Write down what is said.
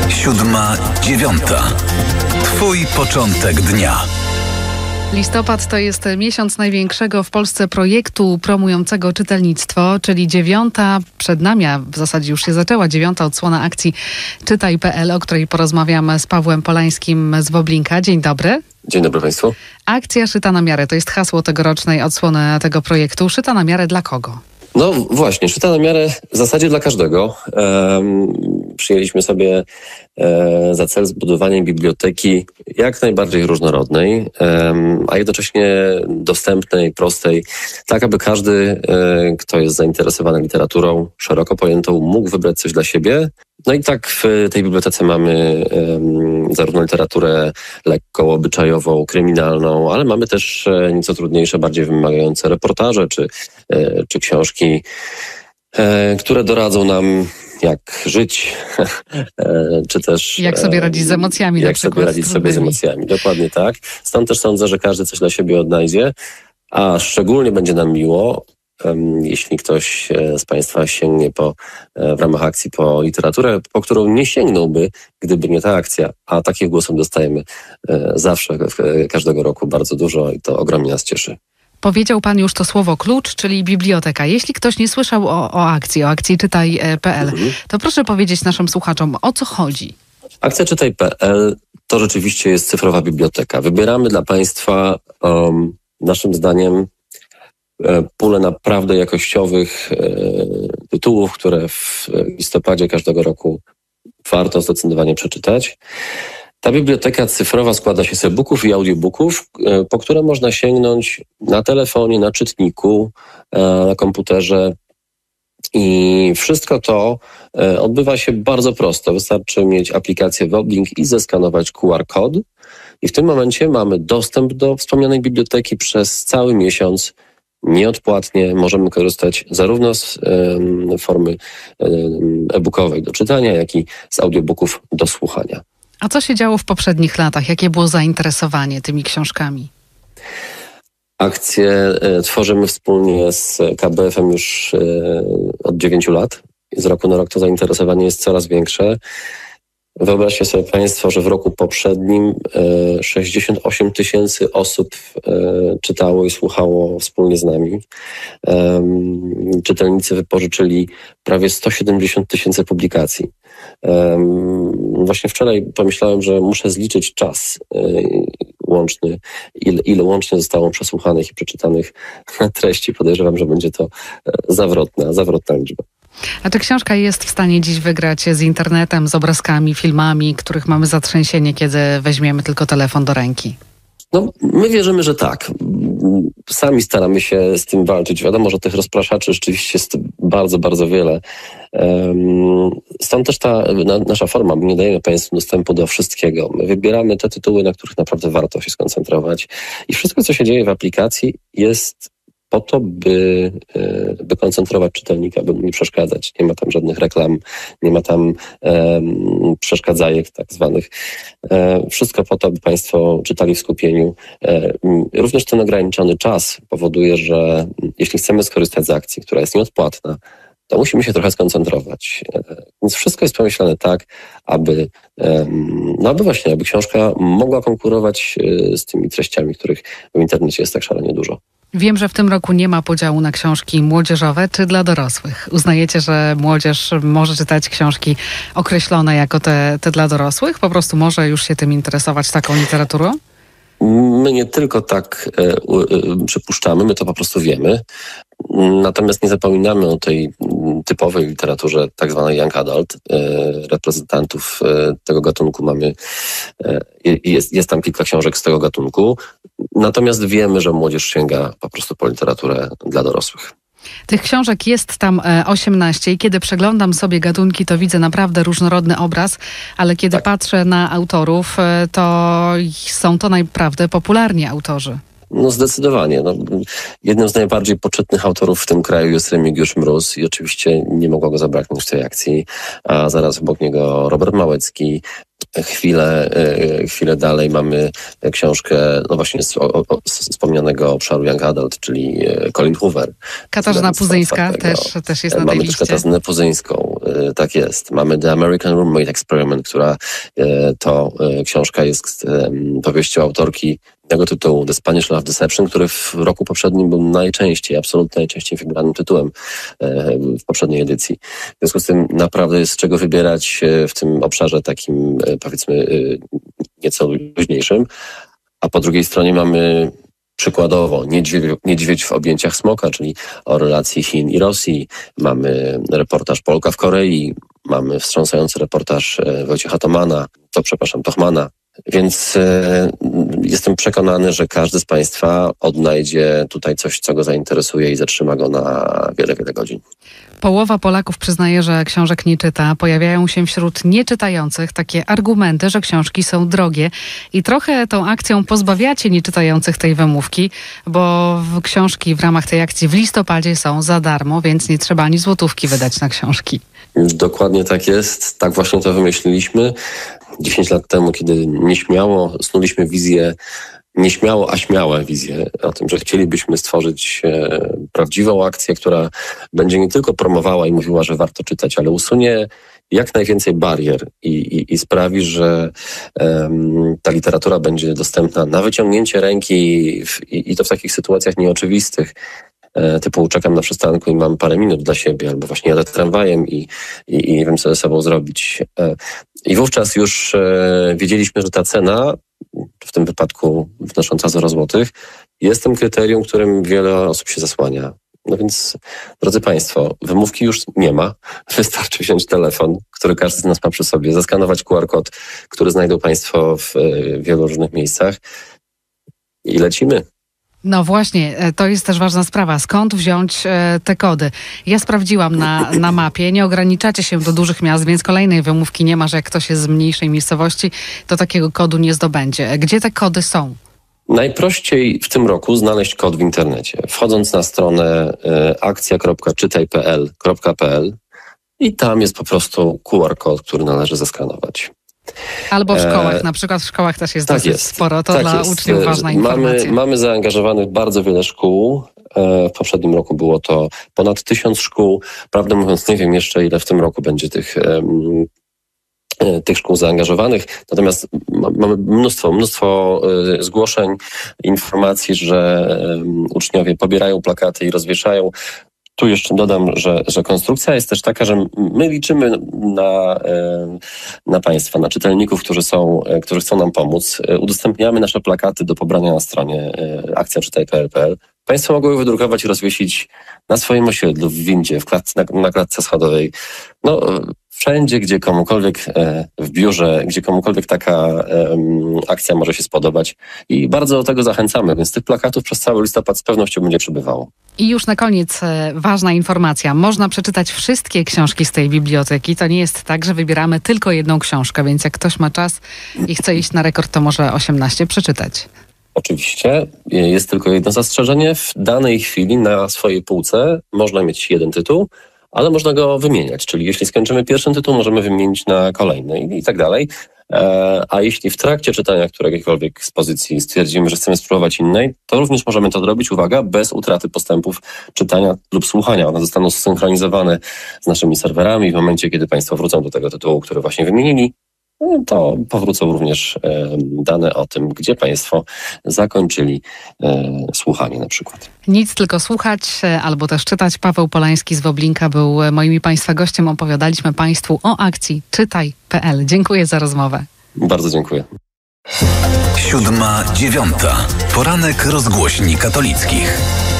7:09. Twój początek dnia. Listopad to jest miesiąc największego w Polsce projektu promującego czytelnictwo, czyli 9. przed nami, a w zasadzie już się zaczęła 9. odsłona akcji Czytaj.pl, o której porozmawiamy z Pawłem Polańskim z Woblinka. Dzień dobry. Dzień dobry Państwu. Akcja Szyta na miarę to jest hasło tegorocznej odsłony tego projektu. Szyta na miarę dla kogo? No właśnie, szyta na miarę w zasadzie dla każdego. Przyjęliśmy sobie za cel zbudowanie biblioteki jak najbardziej różnorodnej, a jednocześnie dostępnej, prostej, tak aby każdy, kto jest zainteresowany literaturą szeroko pojętą, mógł wybrać coś dla siebie. No i tak w tej bibliotece mamy zarówno literaturę lekką, obyczajową, kryminalną, ale mamy też nieco trudniejsze, bardziej wymagające reportaże czy książki, które doradzą nam, jak żyć, czy też... Jak sobie radzić z emocjami. Jak sobie radzić sobie z emocjami, dokładnie tak. Stąd też sądzę, że każdy coś dla siebie odnajdzie, a szczególnie będzie nam miło, jeśli ktoś z Państwa sięgnie w ramach akcji po literaturę, po którą nie sięgnąłby, gdyby nie ta akcja. A takich głosów dostajemy zawsze, każdego roku bardzo dużo i to ogromnie nas cieszy. Powiedział Pan już to słowo klucz, czyli biblioteka. Jeśli ktoś nie słyszał o akcji Czytaj.pl, to proszę powiedzieć naszym słuchaczom, o co chodzi. Akcja Czytaj.pl to rzeczywiście jest cyfrowa biblioteka. Wybieramy dla Państwa, naszym zdaniem, pulę naprawdę jakościowych tytułów, które w listopadzie każdego roku warto zdecydowanie przeczytać. Ta biblioteka cyfrowa składa się z e-booków i audiobooków, po które można sięgnąć na telefonie, na czytniku, na komputerze. I wszystko to odbywa się bardzo prosto. Wystarczy mieć aplikację Woblink i zeskanować QR kod. I w tym momencie mamy dostęp do wspomnianej biblioteki przez cały miesiąc. Nieodpłatnie możemy korzystać zarówno z formy e-bookowej do czytania, jak i z audiobooków do słuchania. A co się działo w poprzednich latach? Jakie było zainteresowanie tymi książkami? Akcję tworzymy wspólnie z KBF-em już od 9 lat. Z roku na rok to zainteresowanie jest coraz większe. Wyobraźcie sobie Państwo, że w roku poprzednim 68 000 osób czytało i słuchało wspólnie z nami. Czytelnicy wypożyczyli prawie 170 000 publikacji. Właśnie wczoraj pomyślałem, że muszę zliczyć czas łączny, ile łącznie zostało przesłuchanych i przeczytanych treści. Podejrzewam, że będzie to zawrotna liczba. A czy książka jest w stanie dziś wygrać z internetem, z obrazkami, filmami, których mamy zatrzęsienie, kiedy weźmiemy tylko telefon do ręki? No, my wierzymy, że tak. Sami staramy się z tym walczyć. Wiadomo, że tych rozpraszaczy rzeczywiście jest bardzo, bardzo wiele. Stąd też ta nasza forma, bo nie dajemy Państwu dostępu do wszystkiego. My wybieramy te tytuły, na których naprawdę warto się skoncentrować. I wszystko, co się dzieje w aplikacji, jest po to, by koncentrować czytelnika, by mu nie przeszkadzać. Nie ma tam żadnych reklam, nie ma tam przeszkadzajek tak zwanych. Wszystko po to, by Państwo czytali w skupieniu. Również ten ograniczony czas powoduje, że jeśli chcemy skorzystać z akcji, która jest nieodpłatna, to musimy się trochę skoncentrować. Więc wszystko jest pomyślane tak, aby książka mogła konkurować z tymi treściami, których w internecie jest tak szalenie dużo. Wiem, że w tym roku nie ma podziału na książki młodzieżowe czy dla dorosłych. Uznajecie, że młodzież może czytać książki określone jako te dla dorosłych? Po prostu może już się tym interesować, taką literaturą? My nie tylko tak przypuszczamy, my to po prostu wiemy. Natomiast nie zapominamy o tej typowej literaturze tak zwanej young adult. Reprezentantów tego gatunku mamy, jest tam kilka książek z tego gatunku. Natomiast wiemy, że młodzież sięga po prostu po literaturę dla dorosłych. Tych książek jest tam 18 i kiedy przeglądam sobie gatunki, to widzę naprawdę różnorodny obraz, ale kiedy patrzę na autorów, to są to naprawdę popularni autorzy. No zdecydowanie. Jednym z najbardziej poczytnych autorów w tym kraju jest Remigiusz Mróz i oczywiście nie mogło go zabraknąć w tej akcji, a zaraz obok niego Robert Małecki. Chwilę dalej mamy książkę, no właśnie z wspomnianego obszaru Young Adult, czyli Colin Hoover. Katarzyna Puzyńska też jest na tej Mamy liście. też Katarzynę Puzyńską, tak jest. Mamy The American Roommate Experiment, która to książka jest powieścią autorki tego tytułu, The Spanish Love Deception, który w roku poprzednim był absolutnie najczęściej wybranym tytułem w poprzedniej edycji. W związku z tym naprawdę jest z czego wybierać w tym obszarze takim, powiedzmy, nieco luźniejszym. A po drugiej stronie mamy przykładowo Niedźwiedź w objęciach smoka, czyli o relacji Chin i Rosji. Mamy reportaż Polka w Korei, mamy wstrząsający reportaż Wojciecha Tochmana. Więc jestem przekonany, że każdy z Państwa odnajdzie tutaj coś, co go zainteresuje i zatrzyma go na wiele, wiele godzin. Połowa Polaków przyznaje, że książek nie czyta. Pojawiają się wśród nieczytających takie argumenty, że książki są drogie. I trochę tą akcją pozbawiacie nieczytających tej wymówki, bo książki w ramach tej akcji w listopadzie są za darmo, więc nie trzeba ani złotówki wydać na książki. Dokładnie tak jest. Tak właśnie to wymyśliliśmy. 10 lat temu, kiedy nieśmiało snuliśmy wizję, nieśmiało, a śmiałe wizję o tym, że chcielibyśmy stworzyć prawdziwą akcję, która będzie nie tylko promowała i mówiła, że warto czytać, ale usunie jak najwięcej barier i sprawi, że ta literatura będzie dostępna na wyciągnięcie ręki i to w takich sytuacjach nieoczywistych. Typu czekam na przystanku i mam parę minut dla siebie, albo właśnie jadę tramwajem i nie wiem, co ze sobą zrobić. I wówczas już wiedzieliśmy, że ta cena, w tym wypadku wnosząca 0 złotych, jest tym kryterium, którym wiele osób się zasłania. No więc, drodzy Państwo, wymówki już nie ma. Wystarczy wziąć telefon, który każdy z nas ma przy sobie, zaskanować QR-kod, który znajdą Państwo w wielu różnych miejscach i lecimy. No właśnie, to jest też ważna sprawa. Skąd wziąć te kody? Ja sprawdziłam na mapie. Nie ograniczacie się do dużych miast, więc kolejnej wymówki nie ma, że jak ktoś jest z mniejszej miejscowości, to takiego kodu nie zdobędzie. Gdzie te kody są? Najprościej w tym roku znaleźć kod w internecie. Wchodząc na stronę akcja.czytajpl.pl i tam jest po prostu QR-kod, który należy zaskanować. Albo w szkołach, na przykład w szkołach też jest tak dosyć sporo, to dla uczniów ważna informacja. Mamy zaangażowanych bardzo wiele szkół. W poprzednim roku było to ponad 1000 szkół. Prawdę mówiąc, nie wiem jeszcze, ile w tym roku będzie tych szkół zaangażowanych. Natomiast mamy mnóstwo zgłoszeń, informacji, że uczniowie pobierają plakaty i rozwieszają. Tu jeszcze dodam, że konstrukcja jest też taka, że my liczymy na Państwa, na czytelników, którzy chcą nam pomóc. Udostępniamy nasze plakaty do pobrania na stronie akcja.czytaj.pl. Państwo mogą je wydrukować i rozwiesić na swoim osiedlu, w windzie, na klatce schodowej. No, wszędzie, gdzie komukolwiek w biurze, gdzie komukolwiek taka akcja może się spodobać. I bardzo do tego zachęcamy, więc tych plakatów przez cały listopad z pewnością będzie przybywało. I już na koniec ważna informacja. Można przeczytać wszystkie książki z tej biblioteki. To nie jest tak, że wybieramy tylko jedną książkę, więc jak ktoś ma czas i chce iść na rekord, to może 18 przeczytać. Oczywiście. Jest tylko jedno zastrzeżenie. W danej chwili na swojej półce można mieć jeden tytuł, ale można go wymieniać. Czyli jeśli skończymy pierwszy tytuł, możemy wymienić na kolejny i tak dalej. A jeśli w trakcie czytania którejkolwiek z pozycji stwierdzimy, że chcemy spróbować innej, to również możemy to zrobić, uwaga, bez utraty postępów czytania lub słuchania. One zostaną zsynchronizowane z naszymi serwerami. W momencie, kiedy Państwo wrócą do tego tytułu, który właśnie wymienili, to powrócą również dane o tym, gdzie Państwo zakończyli słuchanie na przykład. Nic, tylko słuchać albo też czytać. Paweł Polański z Woblinka był moim i Państwa gościem. Opowiadaliśmy Państwu o akcji Czytaj.pl. Dziękuję za rozmowę. Bardzo dziękuję. 7:09. Poranek rozgłośni katolickich.